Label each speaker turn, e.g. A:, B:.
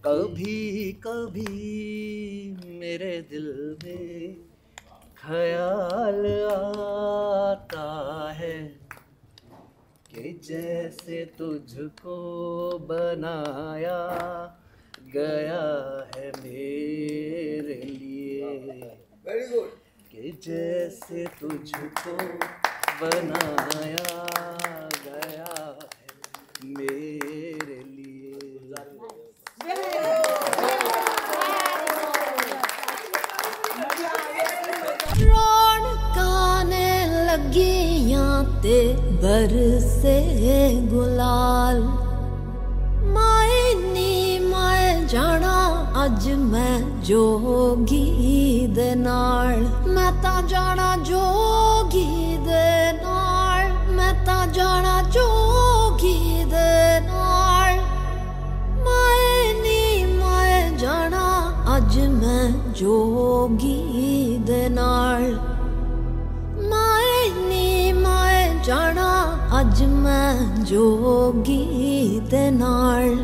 A: कभी कभी मेरे दिल में ख्याल आता है कि जैसे तुझको बनाया गया है मेरे लिए, वेरी गुड, कि जैसे तुझको बनाया गया है मेरे लिए।
B: रौनकाने लगियां ते बरसे गुलाल, माए नी माए जाना अज मैं जोगी दे नाल, मैं तां जाना जोगी दे नाल, मैं तां जाना जोगी दे नाल, माए नी माए जाना अज मैं जोगी दे नाल, माए नी माए जाना अज मैं जोगी दे नाल।